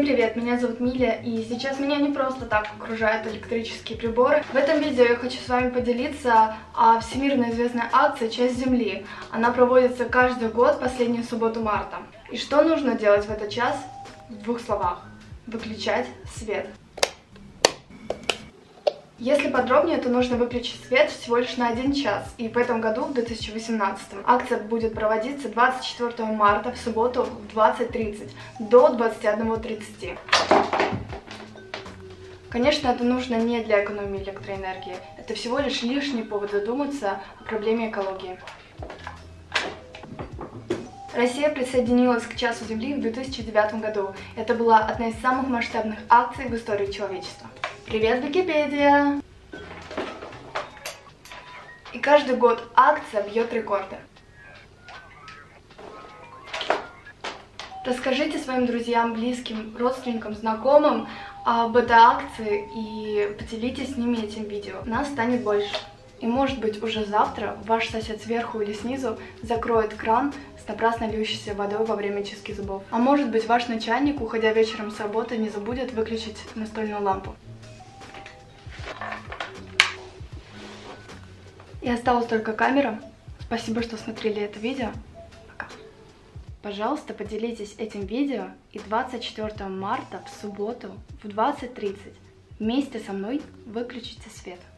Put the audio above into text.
Всем привет, меня зовут Миля, и сейчас меня не просто так окружают электрические приборы. В этом видео я хочу с вами поделиться о всемирно известной акции «Часть Земли». Она проводится каждый год, последнюю субботу марта. И что нужно делать в этот час? В двух словах. Выключать свет. Если подробнее, то нужно выключить свет всего лишь на 1 час. И в этом году, в 2018, акция будет проводиться 24 марта в субботу в 20:30 до 21:30. Конечно, это нужно не для экономии электроэнергии. Это всего лишь лишний повод задуматься о проблеме экологии. Россия присоединилась к Часу Земли в 2009 году. Это была одна из самых масштабных акций в истории человечества. Привет, Википедия! И каждый год акция бьет рекорды. Расскажите своим друзьям, близким, родственникам, знакомым об этой акции и поделитесь с ними этим видео. Нас станет больше. И может быть уже завтра ваш сосед сверху или снизу закроет кран с напрасно льющейся водой во время чистки зубов. А может быть ваш начальник, уходя вечером с работы, не забудет выключить настольную лампу. И осталась только камера. Спасибо, что смотрели это видео. Пока. Пожалуйста, поделитесь этим видео и 24 марта в субботу в 20:30 вместе со мной выключите свет.